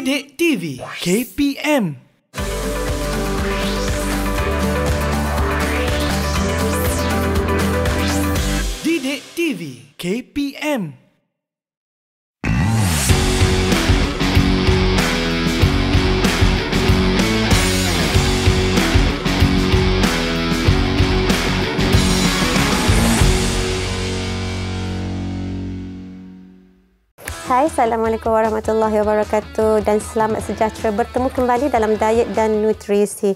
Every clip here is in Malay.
Didik TV KPM. Didik TV KPM. Hai, Assalamualaikum warahmatullahi wabarakatuh dan selamat sejahtera bertemu kembali dalam Diet dan Nutrisi.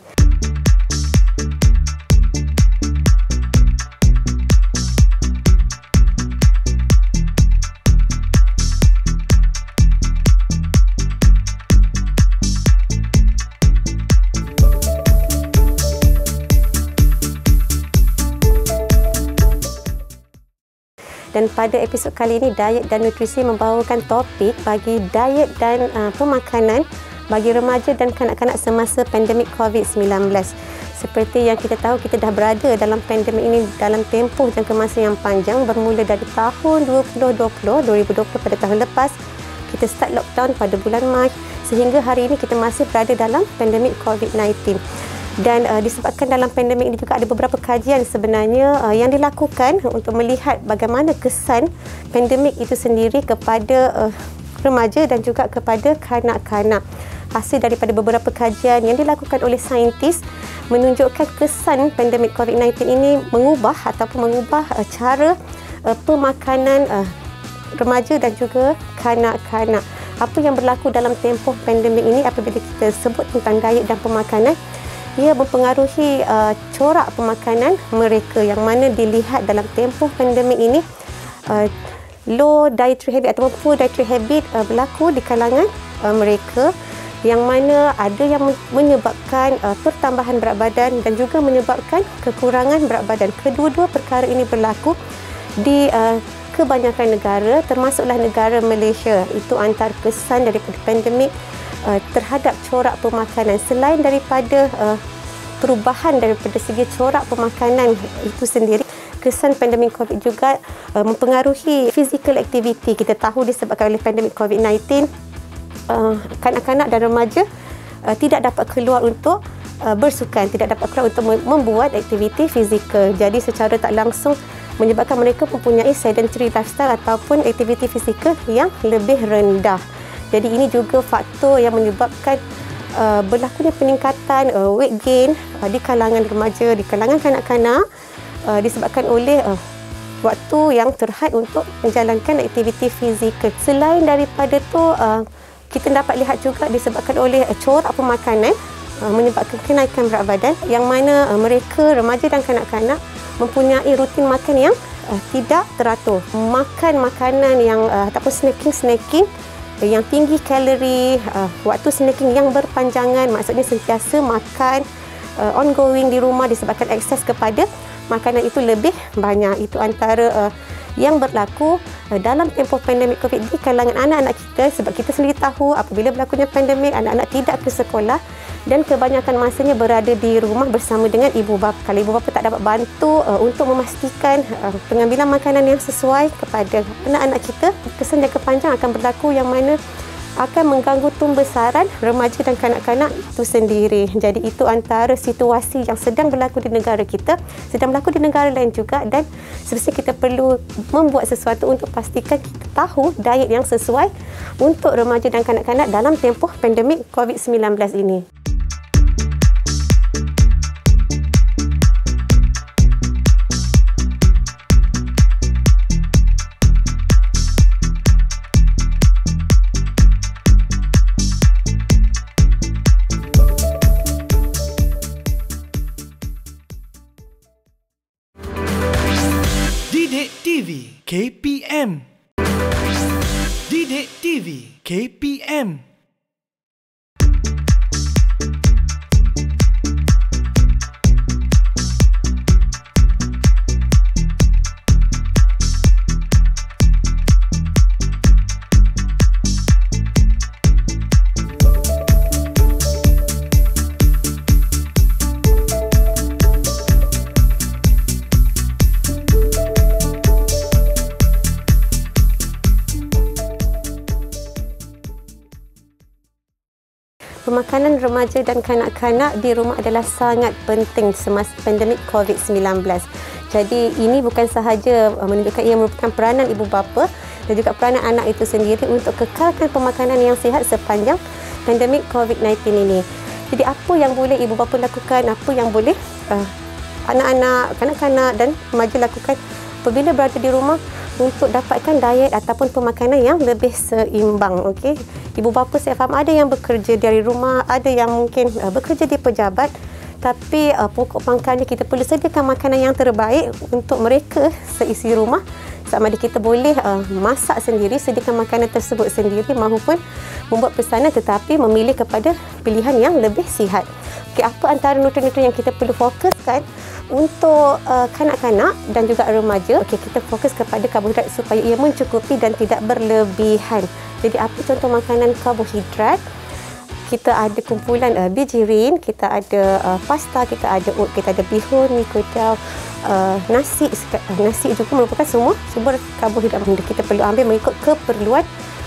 Dan pada episod kali ini, Diet dan Nutrisi membawakan topik bagi diet dan pemakanan bagi remaja dan kanak-kanak semasa pandemik COVID-19. Seperti yang kita tahu, kita dah berada dalam pandemik ini dalam tempoh jangka masa yang panjang bermula dari tahun 2020 pada tahun lepas. Kita start lockdown pada bulan Mac sehingga hari ini kita masih berada dalam pandemik COVID-19. Dan disebabkan dalam pandemik ini juga ada beberapa kajian sebenarnya yang dilakukan untuk melihat bagaimana kesan pandemik itu sendiri kepada remaja dan juga kepada kanak-kanak. Hasil daripada beberapa kajian yang dilakukan oleh saintis menunjukkan kesan pandemik COVID-19 ini mengubah cara pemakanan remaja dan juga kanak-kanak. Apa yang berlaku dalam tempoh pandemik ini apabila kita sebut tentang diet dan pemakanan, ia mempengaruhi corak pemakanan mereka yang mana dilihat dalam tempoh pandemik ini low dietary habit atau poor dietary habit berlaku di kalangan mereka, yang mana ada yang menyebabkan pertambahan berat badan dan juga menyebabkan kekurangan berat badan. Kedua-dua perkara ini berlaku di kebanyakan negara, termasuklah negara Malaysia. Itu antara kesan daripada pandemik terhadap corak pemakanan. Selain daripada perubahan daripada segi corak pemakanan itu sendiri, kesan pandemik COVID juga mempengaruhi physical activity. Kita tahu disebabkan oleh pandemik COVID-19, kanak-kanak dan remaja tidak dapat keluar untuk bersukan, tidak dapat keluar untuk membuat aktiviti fizikal. Jadi secara tak langsung menyebabkan mereka mempunyai sedentary lifestyle ataupun aktiviti fizikal yang lebih rendah. Jadi ini juga faktor yang menyebabkan berlakunya peningkatan weight gain di kalangan remaja, di kalangan kanak-kanak disebabkan oleh waktu yang terhad untuk menjalankan aktiviti fizikal. Selain daripada tu, kita dapat lihat juga disebabkan oleh corak pemakanan menyebabkan kenaikan berat badan, yang mana mereka, remaja dan kanak-kanak mempunyai rutin makan yang tidak teratur. Makan makanan yang ataupun snacking yang tinggi kalori, waktu snacking yang berpanjangan, maksudnya sentiasa makan ongoing di rumah disebabkan akses kepada makanan itu lebih banyak. Itu antara yang berlaku dalam tempoh pandemik COVID di kalangan anak-anak kita, sebab kita sendiri tahu apabila berlakunya pandemik, anak-anak tidak ke sekolah dan kebanyakan masanya berada di rumah bersama dengan ibu bapa. Kalau ibu bapa tak dapat bantu untuk memastikan pengambilan makanan yang sesuai kepada anak-anak kita, kesan jangka panjang akan berlaku yang mana akan mengganggu pembesaran remaja dan kanak-kanak itu sendiri. Jadi itu antara situasi yang sedang berlaku di negara kita, sedang berlaku di negara lain juga, dan sebenarnya kita perlu membuat sesuatu untuk pastikan kita tahu diet yang sesuai untuk remaja dan kanak-kanak dalam tempoh pandemik COVID-19 ini. Didik TV KPM. Didik TV KPM. Pemakanan remaja dan kanak-kanak di rumah adalah sangat penting semasa pandemik COVID-19. Jadi ini bukan sahaja menunjukkan ia merupakan peranan ibu bapa dan juga peranan anak itu sendiri untuk kekalkan pemakanan yang sihat sepanjang pandemik COVID-19 ini. Jadi apa yang boleh ibu bapa lakukan, apa yang boleh anak-anak, kanak-kanak dan remaja lakukan apabila berada di rumah untuk dapatkan diet ataupun pemakanan yang lebih seimbang. Okey, ibu bapa saya faham ada yang bekerja dari rumah, ada yang mungkin bekerja di pejabat, tapi pokok pangkalnya kita perlu sediakan makanan yang terbaik untuk mereka seisi rumah. Sama ada kita boleh masak sendiri, sediakan makanan tersebut sendiri maupun membuat pesanan tetapi memilih kepada pilihan yang lebih sihat. Okey, apa antara nutrien-nutrien yang kita perlu fokuskan untuk kanak-kanak dan juga remaja? Okey, kita fokus kepada karbohidrat supaya ia mencukupi dan tidak berlebihan. Jadi apa contoh makanan karbohidrat? Kita ada kumpulan bijirin, kita ada pasta, kita ada oat, kita ada bihun, mi kudah, nasi. Nasi juga merupakan semua sumber karbohidrat yang kita perlu ambil mengikut keperluan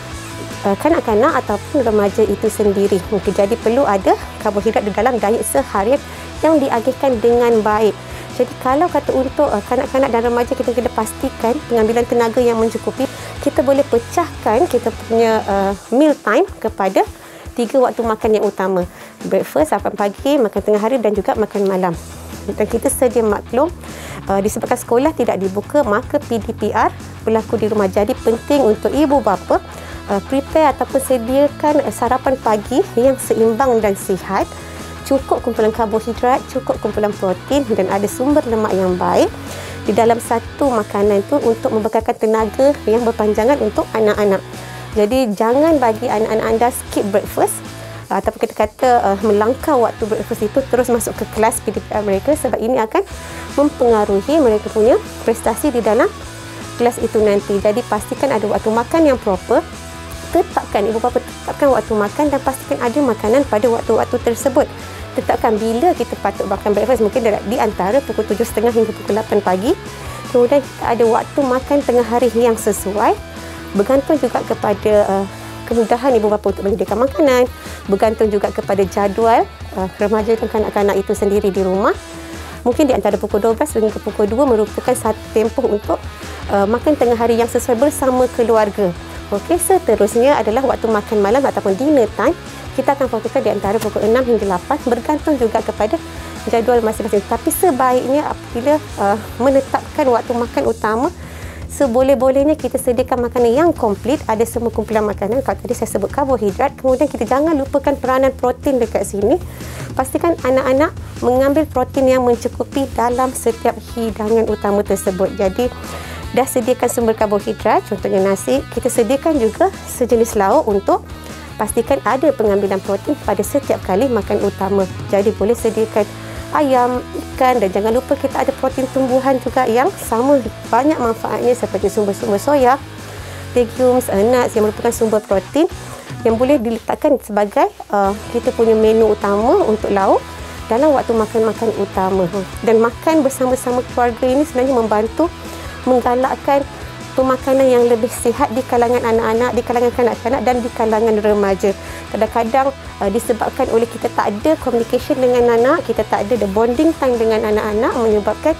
kanak-kanak ataupun remaja itu sendiri. Okay, jadi perlu ada karbohidrat di dalam diet seharian yang diagihkan dengan baik. Jadi kalau kata untuk kanak-kanak dan remaja kita kena pastikan pengambilan tenaga yang mencukupi, kita boleh pecahkan kita punya meal time kepada 3 waktu makan yang utama. Breakfast, sarapan pagi, makan tengah hari dan juga makan malam. Dan kita sedia maklum disebabkan sekolah tidak dibuka, maka PDPR berlaku di rumah. Jadi penting untuk ibu bapa prepare ataupun sediakan sarapan pagi yang seimbang dan sihat, cukup kumpulan karbohidrat, cukup kumpulan protein dan ada sumber lemak yang baik di dalam satu makanan itu untuk membekalkan tenaga yang berpanjangan untuk anak-anak. Jadi jangan bagi anak-anak anda skip breakfast ataupun kita kata melangkah waktu breakfast itu terus masuk ke kelas PDPR mereka, sebab ini akan mempengaruhi mereka punya prestasi di dalam kelas itu nanti. Jadi pastikan ada waktu makan yang proper. Tetapkan, ibu bapa tetapkan waktu makan dan pastikan ada makanan pada waktu-waktu tersebut. Tetapkan bila kita patut makan breakfast, mungkin di antara pukul 7.30 hingga pukul 8 pagi. Kemudian ada waktu makan tengah hari yang sesuai. Bergantung juga kepada kemudahan ibu bapa untuk menyediakan makanan, bergantung juga kepada jadual remaja dan kanak-kanak itu sendiri di rumah. Mungkin di antara pukul 12 hingga pukul 2 merupakan satu tempoh untuk makan tengah hari yang sesuai bersama keluarga. Okey, seterusnya adalah waktu makan malam ataupun dinner time. Kita akan fokuskan di antara pukul 6 hingga 8, bergantung juga kepada jadual masing-masing. Tapi sebaiknya apabila menetapkan waktu makan utama, seboleh-bolehnya kita sediakan makanan yang komplit, ada semua kumpulan makanan. Kalau tadi saya sebut karbohidrat, kemudian kita jangan lupakan peranan protein dekat sini. Pastikan anak-anak mengambil protein yang mencukupi dalam setiap hidangan utama tersebut. Jadi dah sediakan sumber karbohidrat, contohnya nasi, kita sediakan juga sejenis lauk untuk pastikan ada pengambilan protein pada setiap kali makan utama. Jadi boleh sediakan ayam, ikan dan jangan lupa kita ada protein tumbuhan juga yang sama banyak manfaatnya seperti sumber-sumber soya, legumes, nuts yang merupakan sumber protein yang boleh diletakkan sebagai kita punya menu utama untuk lauk dalam waktu makan-makan utama. Dan makan bersama-sama keluarga ini sebenarnya membantu menggalakkan pemakanan yang lebih sihat di kalangan anak-anak, di kalangan kanak-kanak dan di kalangan remaja. Kadang-kadang disebabkan oleh kita tak ada communication dengan anak, kita tak ada the bonding time dengan anak-anak, menyebabkan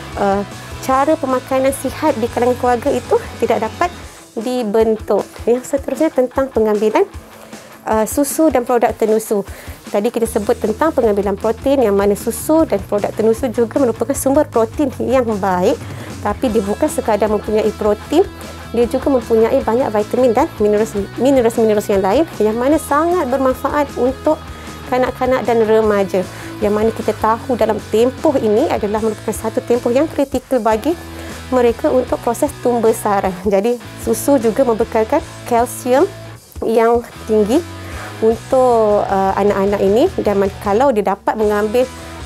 cara pemakanan sihat di kalangan keluarga itu tidak dapat dibentuk. Yang seterusnya tentang pengambilan susu dan produk tenusu. Tadi kita sebut tentang pengambilan protein, yang mana susu dan produk tenusu juga merupakan sumber protein yang baik. Tapi dia bukan sekadar mempunyai protein, dia juga mempunyai banyak vitamin dan mineral yang lain yang mana sangat bermanfaat untuk kanak-kanak dan remaja. Yang mana kita tahu dalam tempoh ini adalah merupakan satu tempoh yang kritikal bagi mereka untuk proses tumbesaran. Jadi susu juga membekalkan kalsium yang tinggi untuk anak-anak ini, dan kalau dia dapat mengambil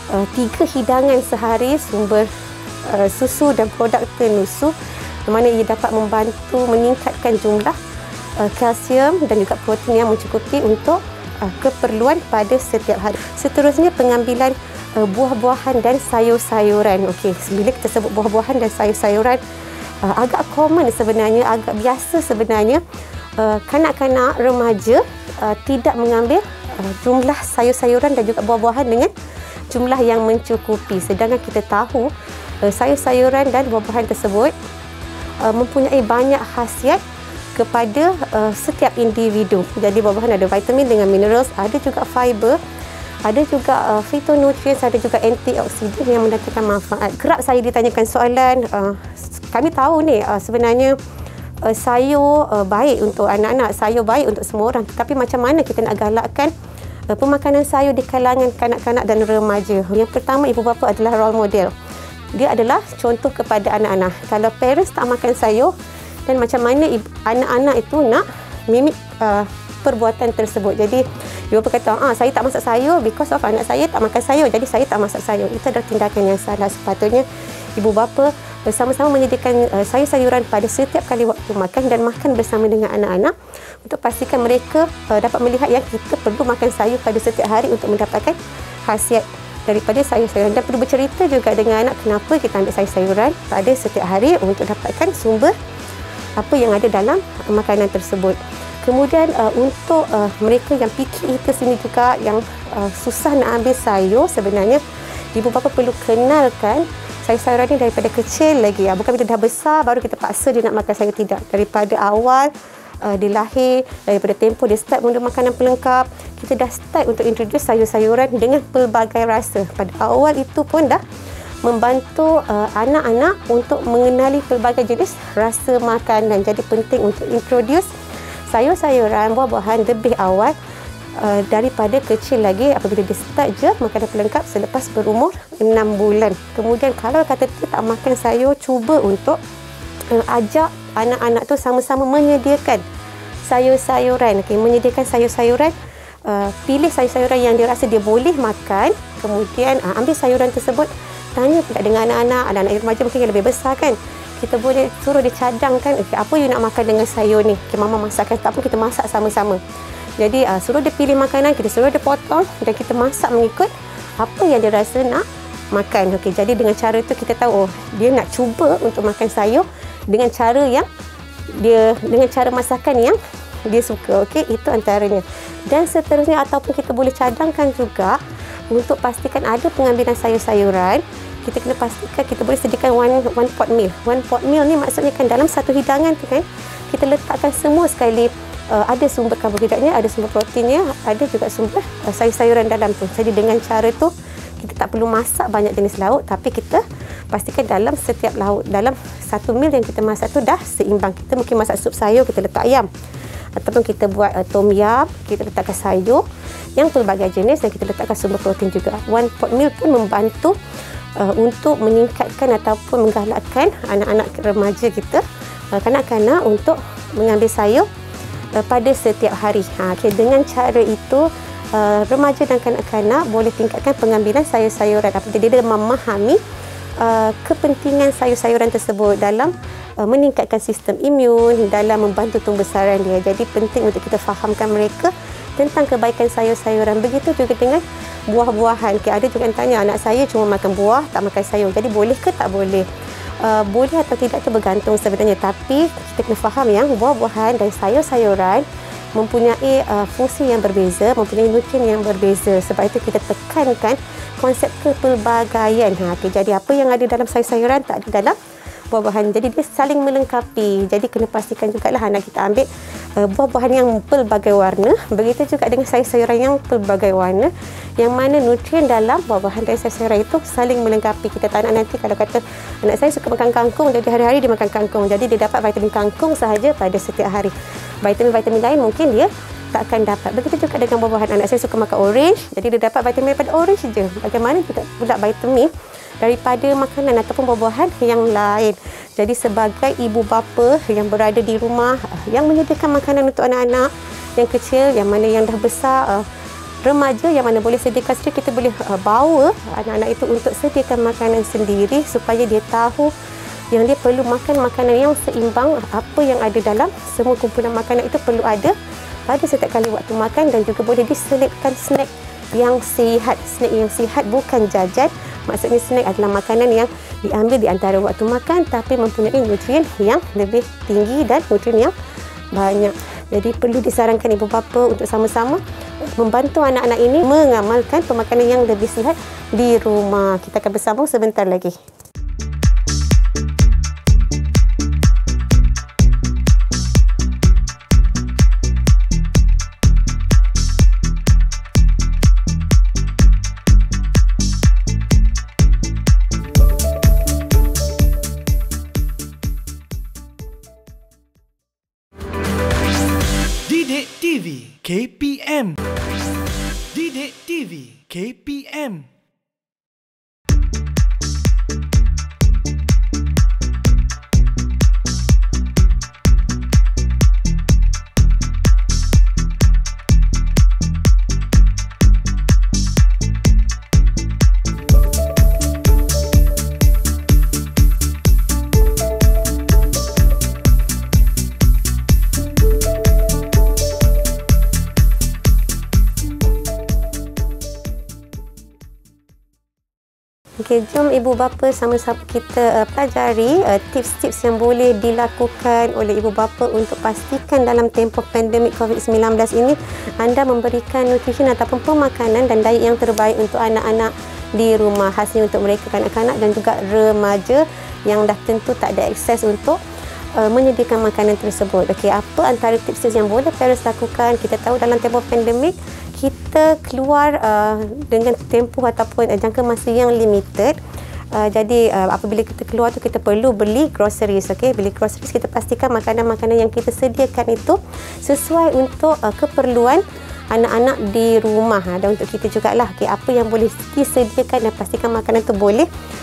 3 hidangan sehari sumber susu dan produk tenusu, di mana ia dapat membantu meningkatkan jumlah kalsium dan juga protein yang mencukupi untuk keperluan pada setiap hari. Seterusnya pengambilan buah-buahan dan sayur-sayuran. Okey, bila kita sebut buah-buahan dan sayur-sayuran, agak common sebenarnya, agak biasa sebenarnya kanak-kanak remaja tidak mengambil jumlah sayur-sayuran dan juga buah-buahan dengan jumlah yang mencukupi. Sedangkan kita tahu sayur-sayuran dan buah-buahan tersebut mempunyai banyak khasiat kepada setiap individu. Jadi buah-buahan ada vitamin dengan minerals, ada juga fiber, ada juga phytonutrients, ada juga antioksidan yang mendatangkan manfaat. Kerap saya ditanyakan soalan, kami tahu ni sebenarnya sayur baik untuk anak-anak, sayur baik untuk semua orang, tetapi macam mana kita nak galakkan pemakanan sayur di kalangan kanak-kanak dan remaja? Yang pertama, ibu bapa adalah role model. Dia adalah contoh kepada anak-anak. Kalau parents tak makan sayur, dan macam mana anak-anak itu nak mimik perbuatan tersebut. Jadi ibu bapa kata, saya tak masak sayur because of anak saya tak makan sayur, jadi saya tak masak sayur. Itu adalah tindakan yang salah. Sepatutnya ibu bapa bersama-sama menyediakan sayur-sayuran pada setiap kali waktu makan dan makan bersama dengan anak-anak untuk pastikan mereka dapat melihat yang kita perlu makan sayur pada setiap hari untuk mendapatkan khasiat daripada sayur-sayuran. Dan perlu bercerita juga dengan anak kenapa kita ambil sayur-sayuran pada setiap hari untuk dapatkan sumber apa yang ada dalam makanan tersebut. Kemudian untuk mereka yang picky eaters ini juga yang susah nak ambil sayur, sebenarnya ibu bapa perlu kenalkan sayur-sayuran ni daripada kecil lagi. Bukan bila dah besar baru kita paksa dia nak makan sayur, tidak. Daripada awal dia lahir, daripada tempoh dia start guna makanan pelengkap, kita dah start untuk introduce sayur-sayuran dengan pelbagai rasa. Pada awal itu pun dah membantu anak-anak untuk mengenali pelbagai jenis rasa makanan. Jadi penting untuk introduce sayur-sayuran, buah-buahan lebih awal daripada kecil lagi, apabila dia start je makanan pelengkap selepas berumur 6 bulan. Kemudian kalau kata dia tak makan sayur, cuba untuk ajak anak-anak tu sama-sama menyediakan sayur-sayuran. Menyediakan sayur-sayuran, pilih sayur-sayuran yang dia rasa dia boleh makan. Kemudian ambil sayuran tersebut, tanya pula dengan anak-anak remaja mungkin yang lebih besar kan. Kita boleh suruh dia cadangkan, apa you nak makan dengan sayur ni? Mama masakkan, tak apa, kita masak sama-sama. Jadi suruh dia pilih makanan, kita suruh dia potong dan kita masak mengikut apa yang dia rasa nak makan. Jadi dengan cara itu kita tahu dia nak cuba untuk makan sayur dengan cara yang dengan cara masakan yang dia suka. Itu antaranya. Dan seterusnya, ataupun kita boleh cadangkan juga untuk pastikan ada pengambilan sayur-sayuran. Kita kena pastikan kita boleh sediakan one pot meal. One pot meal ni maksudnya kan dalam satu hidangan tu kan, kita letakkan semua sekali. Ada sumber karbohidratnya, ada sumber proteinnya, ada juga sumber sayur-sayuran dalam tu. Jadi dengan cara tu kita tak perlu masak banyak jenis lauk, tapi kita pastikan dalam setiap lauk, dalam satu meal yang kita masak tu dah seimbang. Kita mungkin masak sup sayur, kita letak ayam, ataupun kita buat tom yum, kita letakkan sayur yang pelbagai jenis dan kita letakkan sumber protein juga. One pot meal pun membantu untuk meningkatkan ataupun menggalakkan anak-anak remaja kita, kanak-kanak untuk mengambil sayur pada setiap hari. Dengan cara itu remaja dan kanak-kanak boleh tingkatkan pengambilan sayur-sayuran apabila dia memahami kepentingan sayur-sayuran tersebut dalam meningkatkan sistem imun, dalam membantu tumbesaran dia. Jadi penting untuk kita fahamkan mereka tentang kebaikan sayur-sayuran. Begitu juga dengan buah-buahan. Ada juga yang tanya, anak saya cuma makan buah, tak makan sayur. Jadi boleh ke tak boleh? Boleh atau tidak itu bergantung sebenarnya. Tapi kita kena faham yang buah-buahan dan sayur-sayuran mempunyai fungsi yang berbeza, mempunyai nutrien yang berbeza. Sebab itu kita tekankan konsep kepelbagaian. Jadi apa yang ada dalam sayur-sayuran tak ada dalam buah-buahan. Jadi dia saling melengkapi. Jadi kena pastikan jugalah anak kita ambil buah-buahan yang pelbagai warna. Begitu juga dengan sayur-sayuran yang pelbagai warna, yang mana nutrien dalam buah-buahan dan sayur-sayuran itu saling melengkapi. Kita tak nak nanti kalau kata anak saya suka makan kangkung, jadi hari-hari dia makan kangkung, jadi dia dapat vitamin kangkung sahaja pada setiap hari. Vitamin-vitamin lain mungkin dia tak akan dapat. Begitu juga dengan buah-buahan. Anak saya suka makan orange, jadi dia dapat vitamin daripada orange saja. Bagaimana juga pula vitamin daripada makanan ataupun buah-buahan yang lain. Jadi sebagai ibu bapa yang berada di rumah, yang menyediakan makanan untuk anak-anak yang kecil, yang mana yang dah besar, remaja yang mana boleh sediakan sendiri, kita boleh bawa anak-anak itu untuk sediakan makanan sendiri supaya dia tahu yang dia perlu makan makanan yang seimbang. Apa yang ada dalam semua kumpulan makanan itu perlu ada pada setiap kali waktu makan, dan juga boleh diselipkan snack yang sihat. Snack yang sihat bukan jajan. Maksudnya snack adalah makanan yang diambil di antara waktu makan tapi mempunyai nutrien yang lebih tinggi dan nutrien yang banyak. Jadi perlu disarankan ibu bapa untuk sama-sama membantu anak-anak ini mengamalkan pemakanan yang lebih sihat di rumah. Kita akan bersambung sebentar lagi. Didik TV KPM. Didik TV KPM. Okey, jom ibu bapa sama-sama kita pelajari tips-tips yang boleh dilakukan oleh ibu bapa untuk pastikan dalam tempoh pandemik COVID-19 ini anda memberikan nutrition ataupun pemakanan dan diet yang terbaik untuk anak-anak di rumah, khasnya untuk mereka kanak-kanak dan juga remaja yang dah tentu tak ada akses untuk menyediakan makanan tersebut. Okey, apa antara tips yang boleh parents lakukan? Kita tahu dalam tempoh pandemik kita keluar dengan tempoh ataupun jangka masa yang limited. Jadi apabila kita keluar tu kita perlu beli groceries. Okey, beli groceries kita pastikan makanan-makanan yang kita sediakan itu sesuai untuk keperluan anak-anak di rumah dan untuk kita jugalah. Okey, apa yang boleh disediakan dan pastikan makanan tu boleh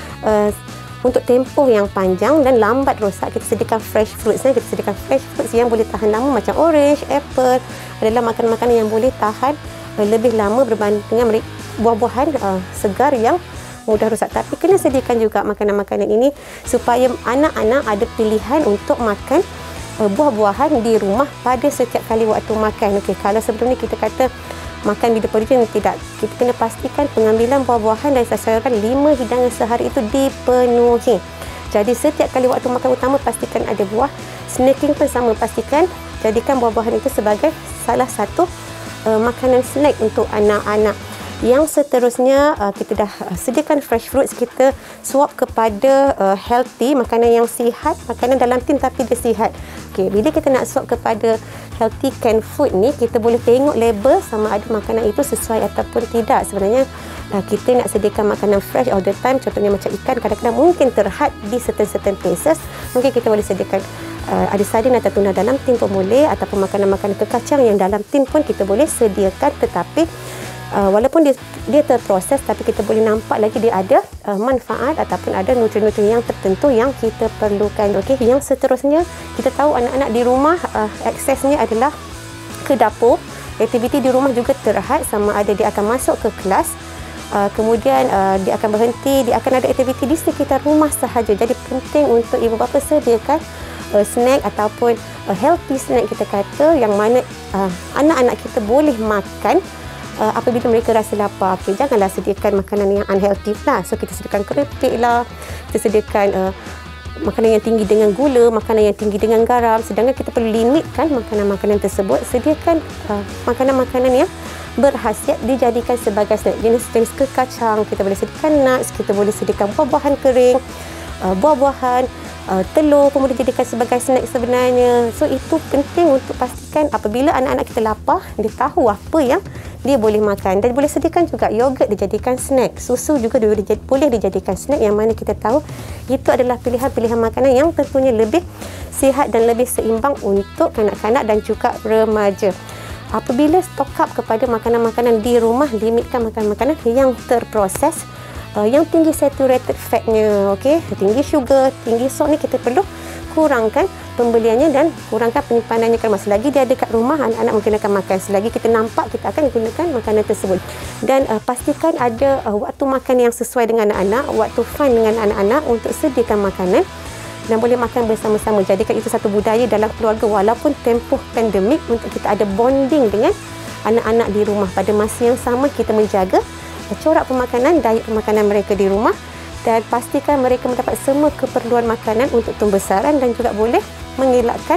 untuk tempoh yang panjang dan lambat rosak. Kita sediakan fresh fruits. Kita sediakan fresh fruits yang boleh tahan lama macam orange, apple adalah makanan-makanan yang boleh tahan lebih lama berbanding dengan buah-buahan segar yang mudah rosak. Tapi kena sediakan juga makanan-makanan ini supaya anak-anak ada pilihan untuk makan buah-buahan di rumah pada setiap kali waktu makan. Okey, kalau sebelum ni kita kata makan bila perlu, tidak. Kita kena pastikan pengambilan buah-buahan dan sayuran 5 hidangan sehari itu dipenuhi. Jadi setiap kali waktu makan utama pastikan ada buah. Snacking pun sama, pastikan jadikan buah-buahan itu sebagai salah satu makanan snack untuk anak-anak. Yang seterusnya kita dah sediakan fresh fruits, kita swap kepada healthy, makanan yang sihat, makanan dalam tin tapi dia sihat. Okey, bila kita nak swap kepada healthy canned food ni, kita boleh tengok label sama ada makanan itu sesuai ataupun tidak. Sebenarnya kita nak sediakan makanan fresh all the time, contohnya macam ikan kadang-kadang mungkin terhad di certain places. Mungkin kita boleh sediakan ada sardin atau tuna dalam tin pun boleh, ataupun makanan-makanan kekacang yang dalam tin pun kita boleh sediakan. Tetapi walaupun dia terproses, tapi kita boleh nampak lagi dia ada manfaat ataupun ada nutrien-nutrien yang tertentu yang kita perlukan. Okey, yang seterusnya kita tahu anak-anak di rumah aksesnya adalah ke dapur. Aktiviti di rumah juga terhad, sama ada dia akan masuk ke kelas, kemudian dia akan berhenti, dia akan ada aktiviti di sekitar rumah sahaja. Jadi penting untuk ibu bapa sediakan snack ataupun healthy snack kita kata, yang mana anak-anak kita boleh makan apabila mereka rasa lapar. Okay, janganlah sediakan makanan yang unhealthy lah. So kita sediakan keripik lah, kita sediakan makanan yang tinggi dengan gula, makanan yang tinggi dengan garam. Sedangkan kita perlu limitkan makanan-makanan tersebut. Sediakan makanan-makanan yang berkhasiat dijadikan sebagai snack. Jenis-jenis kekacang, kita boleh sediakan nuts, kita boleh sediakan buah-buahan kering, buah-buahan, telur pun boleh dijadikan sebagai snack sebenarnya. So itu penting untuk pastikan apabila anak-anak kita lapar, dia tahu apa yang dia boleh makan. Dan boleh sediakan juga yogurt dijadikan snack, susu juga boleh dijadikan snack, yang mana kita tahu itu adalah pilihan-pilihan makanan yang tentunya lebih sihat dan lebih seimbang untuk kanak-kanak dan juga remaja. Apabila stock up kepada makanan-makanan di rumah, limitkan makanan-makanan yang terproses, yang tinggi saturated fatnya, okey, tinggi sugar, tinggi salt ni kita perlu kurangkan pembeliannya dan kurangkan penyimpanannya. Kerana selagi dia ada kat rumah, anak-anak mungkin akan makan. Selagi kita nampak, kita akan gunakan makanan tersebut. Dan pastikan ada waktu makan yang sesuai dengan anak-anak, waktu fun dengan anak-anak untuk sediakan makanan dan boleh makan bersama-sama. Jadikan itu satu budaya dalam keluarga walaupun tempoh pandemik, untuk kita ada bonding dengan anak-anak di rumah. Pada masa yang sama kita menjaga corak pemakanan, diet pemakanan mereka di rumah, dan pastikan mereka mendapat semua keperluan makanan untuk pembesaran dan juga boleh mengelakkan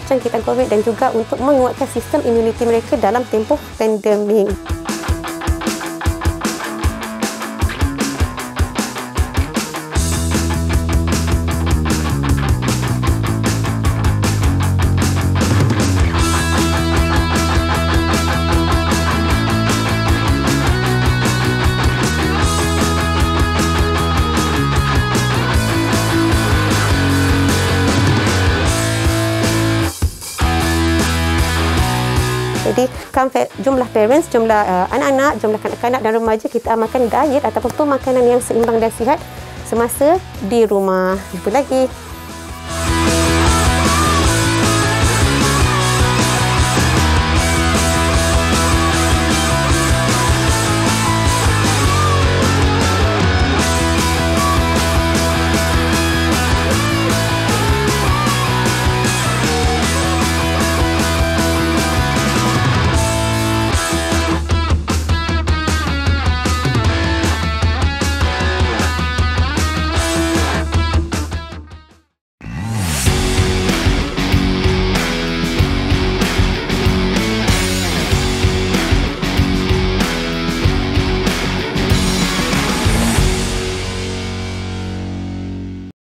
berjangkitan COVID dan juga untuk menguatkan sistem imuniti mereka dalam tempoh pandemik. Jadi jumlah parents, jumlah anak-anak, jumlah kanak-kanak dan remaja kita amalkan diet ataupun pemakanan yang seimbang dan sihat semasa di rumah. Jumpa lagi.